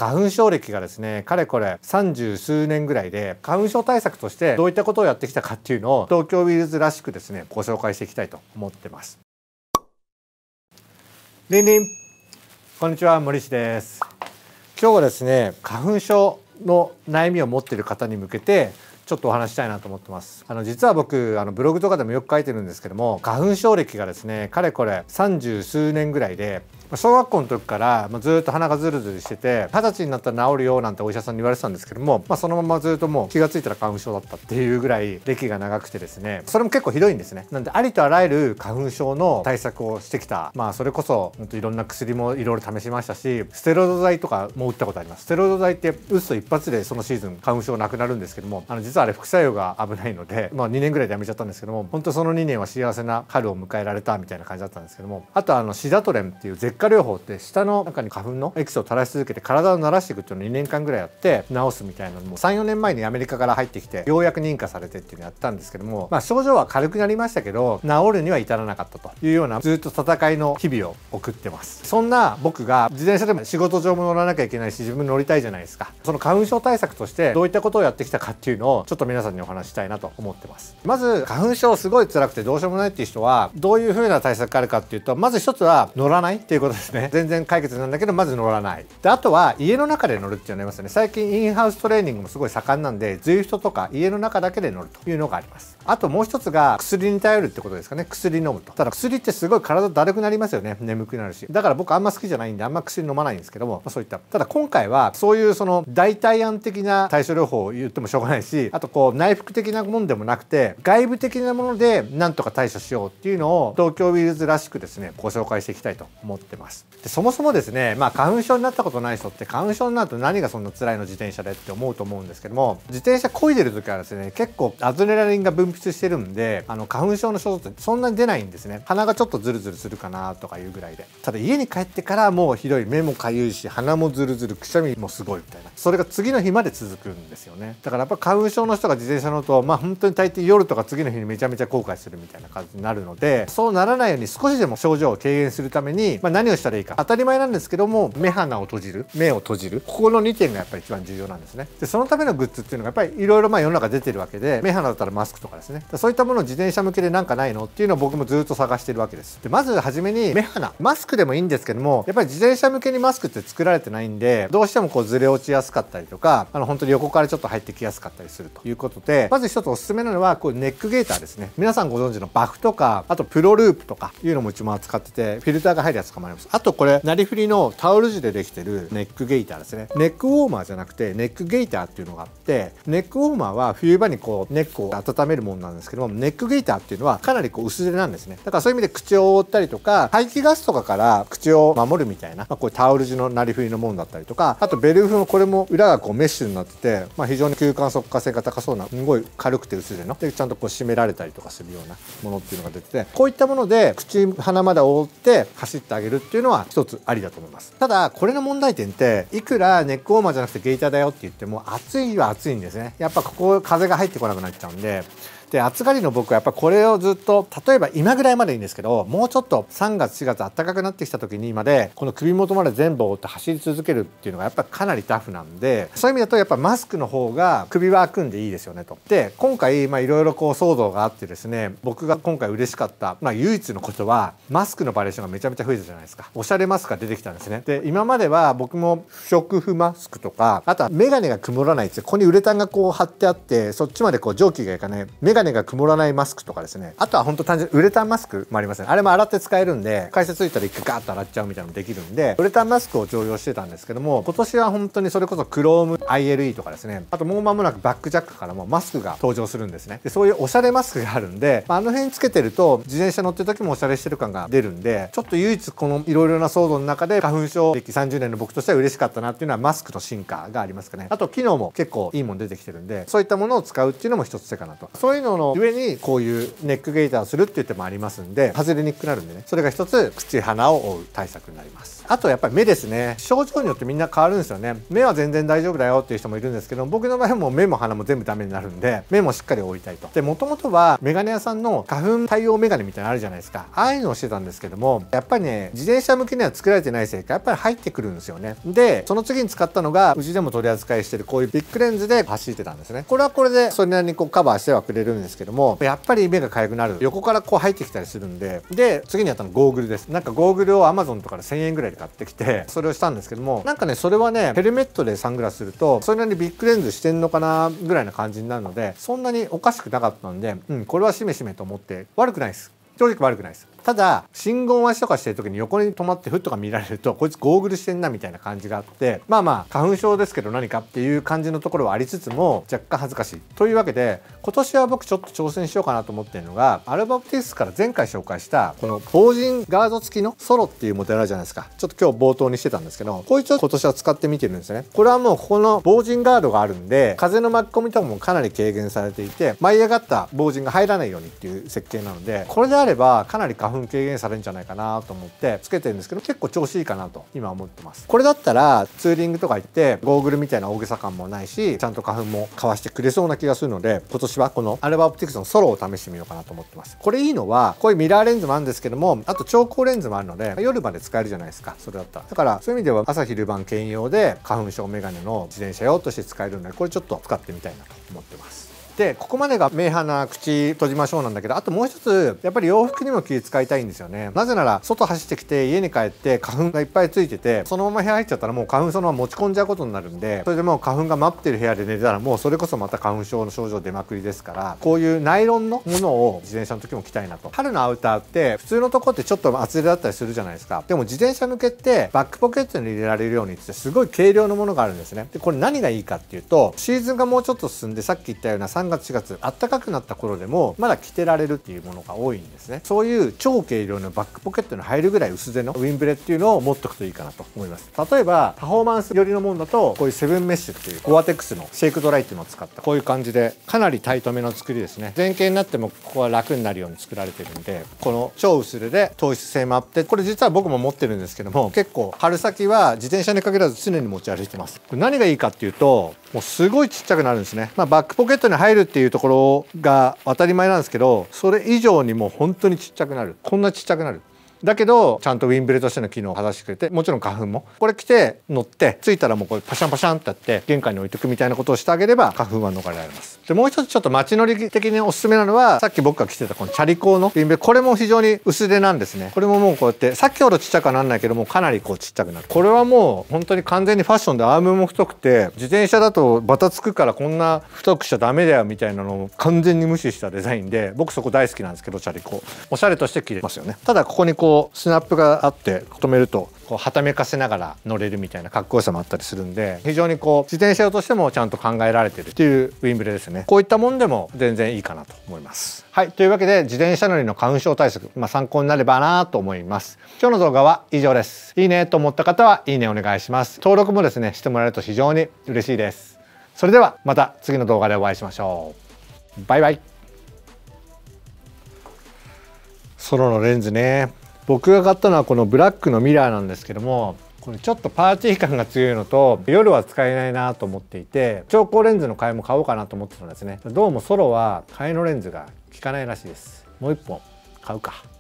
花粉症歴がですね、かれこれ30数年ぐらいで、花粉症対策としてどういったことをやってきたかっていうのを東京ウィルズらしくですね、ご紹介していきたいと思ってます。リンリン、こんにちは、森氏です。今日はですね、花粉症の悩みを持っている方に向けてちょっとお話したいなと思ってます。実は僕ブログとかでもよく書いてるんですけども、花粉症歴がですね、かれこれ30数年ぐらいで、小学校の時からずっと鼻がズルズルしてて、20歳になったら治るよなんてお医者さんに言われてたんですけども、そのままずっともう気が付いたら花粉症だったっていうぐらい歴が長くてですね、それも結構ひどいんですね。なんでありとあらゆる花粉症の対策をしてきた。それこそ本当いろんな薬もいろいろ試しましたし、ステロイド剤とかも打ったことあります。ステロイド剤って打つと一発でそのシーズン花粉症なくなるんですけども、実はあれ副作用が危ないので、2年ぐらいでやめちゃったんですけども、本当その2年は幸せな春を迎えられたみたいな感じだったんですけども、あとシダトレンっていう舌下療法って舌の中に花粉のエキスを垂らし続けて体を慣らしていくっていうのを2年間ぐらいやって治すみたいなのも3、4年前にアメリカから入ってきてようやく認可されてっていうのをやったんですけども、症状は軽くなりましたけど治るには至らなかったというようなずっと戦いの日々を送ってます。そんな僕が自転車でも仕事上も乗らなきゃいけないし、自分乗りたいじゃないですか。その花粉症対策としてどういったことをやってきたかっていうのをちょっと皆さんにお話したいなと思ってます。まず花粉症すごい辛くてどうしようもないっていう人はどういう風な対策があるかっていうと、まず一つは乗らないっていうことですね。全然解決なんだけどまず乗らない。であとは家の中で乗るっていうのありますよね。最近インハウストレーニングもすごい盛んなんで、ZWIFTとか家の中だけで乗るというのがあります。あともう一つが薬に頼るってことですかね。薬飲むと。ただ薬ってすごい体だるくなりますよね。眠くなるし。だから僕あんま好きじゃないんであんま薬飲まないんですけども、そういった。ただ今回はそういうその代替案的な対処療法を言ってもしょうがないし、あと内服的なもんでもなくて外部的なものでなんとか対処しようっていうのを東京ウィルズらしくですね、ご紹介していきたいと思ってます。でそもそもですね、花粉症になったことない人って花粉症になると何がそんな辛いの自転車でって思うと思うんですけども、自転車漕いでる時はですね、結構アドレナリンが分泌してるんで花粉症の症状ってそんなに出ないんですね。鼻がちょっとズルズルするかなとかいうぐらいで。ただ家に帰ってからもうひどい、目もかゆいし鼻もズルズル、くしゃみもすごいみたいな、それが次の日まで続くんですよね。だからやっぱ花粉症の人が自転車乗ると本当に大抵夜とか次の日にめちゃめちゃ後悔するみたいな感じになるので、そうならないように少しでも症状を軽減するために、何をしたらいいか当たり前なんですけども、目を閉じる、ここの2点がやっぱり一番重要なんですね。でそのためのグッズっていうのがやっぱりいろいろ世の中出てるわけで、目鼻だったらマスクとかですね、そういったものを自転車向けでなんかないのっていうのを僕もずっと探してるわけです。でまず初めに目鼻、マスクでもいいんですけども、やっぱり自転車向けにマスクって作られてないんで、どうしてもずれ落ちやすかったりとか、本当に横からちょっと入ってきやすかったりするということで、まず一つおすすめなのはネックゲーターですね。皆さんご存知のバフとか、あとプロループとかいうのもうちも扱ってて、フィルターが入るやつとかもあります。あとこれなりふりのタオル地でできてるネックゲーターですね。ネックウォーマーじゃなくてネックゲーターっていうのがあって、ネックウォーマーは冬場にネックを温めるものなんですけども、ネックゲーターっていうのはかなり薄手なんですね。だからそういう意味で口を覆ったりとか、排気ガスとかから口を守るみたいな、こういうタオル地のなりふりのものだったりとか、あとベルフのこれも裏がメッシュになってて、非常に吸汗速乾性が高そうな、すごい軽くて薄手のでちゃんと締められたりとかするようなものっていうのが出てて、こういったもので口鼻まで覆って走ってあげるっていうのは一つありだと思います。ただこれの問題点って、いくらネックウォーマーじゃなくてゲーターだよって言っても暑いは暑いんですね。やっぱここ風が入ってこなくなっちゃうんで。で暑がりの僕はやっぱこれをずっと、例えば今ぐらいまでいいんですけど、もうちょっと3月4月暖かくなってきた時にまでこの首元まで全部覆って走り続けるっていうのがやっぱかなりタフなんで、そういう意味だとやっぱマスクの方が首は開くんでいいですよねと。で今回いろいろ騒動があってですね、僕が今回嬉しかった唯一のことはマスクのバリエーションがめちゃめちゃ増えたじゃないですか。おしゃれマスクが出てきたんですね。で今までは僕も不織布マスクとか、あとはメガネが曇らないって、ここにウレタンが貼ってあって、そっちまで蒸気がいかないメガネが曇らないマスクとかですね。あとは本当単純にウレタンマスクもありますね。あれも洗って使えるんで、会社着いたら一回ガーッと洗っちゃうみたいなのもできるんで、ウレタンマスクを常用してたんですけども、今年は本当にそれこそクローム ILE とかですね、あともう間もなくバックジャックからもマスクが登場するんですね。でそういうおしゃれマスクがあるんで、あの辺つけてると自転車乗ってる時もおしゃれしてる感が出るんで、ちょっと唯一このいろいろな騒動の中で花粉症歴30年の僕としては嬉しかったなっていうのはマスクの進化がありますかね。あと機能も結構いいもの出てきてるんで、そういったものを使うっていうのも一つ手かなと。そういうのの上にこういうネックゲーターをするって言ってもありますんで、外れにくくなるんでね、それが一つ口鼻を覆う対策になります。 あとやっぱり目ですね。症状によってみんな変わるんですよね。目は全然大丈夫だよっていう人もいるんですけど、僕の場合はもう目も鼻も全部ダメになるんで、目もしっかり覆いたいと。で、もともとはメガネ屋さんの花粉対応メガネみたいなのあるじゃないですか。ああいうのをしてたんですけども、やっぱりね、自転車向けには作られてないせいか、やっぱり入ってくるんですよね。で、その次に使ったのが、うちでも取り扱いしてるこういうビッグレンズで走ってたんですね。これはこれでそれなりにこうカバーしてはくれるんですけども、やっぱり目が痒くなる。横からこう入ってきたりするんで、で、次にやったのゴーグルです。なんかゴーグルを Amazon とかで1000円ぐらいで買ってきて、それをしたんですけども、なんかね、それはね、ヘルメットでサングラスすると、それなりにビッグレンズしてんのかなぐらいな感じになるので、そんなにおかしくなかったんで、これはしめしめと思って悪くないです。正直悪くないです。ただ信号待ちとかしてる時に横に止まってフットが見られると、こいつゴーグルしてんなみたいな感じがあって、まあ花粉症ですけど何かっていう感じのところはありつつも若干恥ずかしいというわけで、今年は僕ちょっと挑戦しようかなと思ってるのが、アルバオプティクスから前回紹介したこの防塵ガード付きのソロっていうモデルあるじゃないですか。ちょっと今日冒頭にしてたんですけど、こいつを今年は使ってみてるんですね。これはもうここの防塵ガードがあるんで、風の巻き込みとかもかなり軽減されていて、舞い上がった防塵が入らないようにっていう設計なので、これであればかなり花粉軽減されるんじゃないかなと思ってつけてるんですけど、結構調子いいかなと今思ってます。これだったらツーリングとか行ってゴーグルみたいな大げさ感もないし、ちゃんと花粉もかわしてくれそうな気がするので、今年はこのアルバオプティクスのソロを試してみようかなと思ってます。これいいのはこういうミラーレンズもあるんですけども、あと超光レンズもあるので夜まで使えるじゃないですか。それだったらだからそういう意味では朝昼晩兼用で花粉症メガネの自転車用として使えるので、これちょっと使ってみたいなと思ってます。で、ここまでが目鼻口閉じましょうなんだけど、あともう一つやっぱり洋服にも気遣いたいんですよね。なぜなら外走ってきて家に帰って花粉がいっぱいついてて、そのまま部屋入っちゃったらもう花粉そのまま持ち込んじゃうことになるんで、それでもう花粉が待ってる部屋で寝たらもうそれこそまた花粉症の症状出まくりですから、こういうナイロンのものを自転車の時も着たいなと。春のアウターって普通のとこってちょっと厚手だったりするじゃないですか。でも自転車向けってバックポケットに入れられるようにってすごい軽量のものがあるんですね。でこれ何がいいかっていうと、シーズンがもうちょっと進んで、さっき言ったような3月4月暖かくなった頃でもまだ着てられるっていうものが多いんですね。そういう超軽量のバックポケットに入るぐらい薄手のウィンブレっていうのを持っとくといいかなと思います。例えばパフォーマンス寄りのものだと、こういうセブンメッシュっていうゴアテックスのシェイクドライっていうのを使ったこういう感じでかなりタイトめの作りですね。前傾になってもここは楽になるように作られてるんで、この超薄手で糖質性もあって、これ実は僕も持ってるんですけども、結構春先は自転車に限らず常に持ち歩いてます。これ何がいいかっていうと、もうすごいちっちゃくなるんですね。バックポケットに入るっていうところが当たり前なんですけど、それ以上にもう本当にちっちゃくなる。こんなちっちゃくなる。だけどちゃんとウィンブレとしての機能を果たしてくれて、もちろん花粉もこれ着て乗って着いたらもうこれパシャンパシャンってやって玄関に置いとくみたいなことをしてあげれば花粉は逃れられます。でもう一つちょっと街乗り的におすすめなのは、さっき僕が着てたこのチャリコーのウィンブレ、これも非常に薄手なんですね。これももうこうやってさっきほどちっちゃくはなんないけども、かなりこうちっちゃくなる。これはもう本当に完全にファッションで、アームも太くて自転車だとバタつくからこんな太くしちゃダメだよみたいなのを完全に無視したデザインで、僕そこ大好きなんですけど、チャリコおしゃれとして着れますよね。ただここにこうスナップがあって止めるとこうはためかせながら乗れるみたいなかっこよさもあったりするんで、非常にこう自転車用としてもちゃんと考えられてるっていうウィンブレですね。こういったもんでも全然いいかなと思います。はい、というわけで自転車乗りの花粉症対策、参考になればなと思います。今日の動画は以上です。いいねと思った方はいいねお願いします。登録もですねしてもらえると非常に嬉しいです。それではまた次の動画でお会いしましょう。バイバイ。ソロのレンズね、僕が買ったのはこのブラックのミラーなんですけども、これちょっとパーティー感が強いのと夜は使えないなと思っていて、超光レンズの替えも買おうかなと思ってたんですね。どうもソロは替えのレンズが効かないらしいです。もう一本買うか。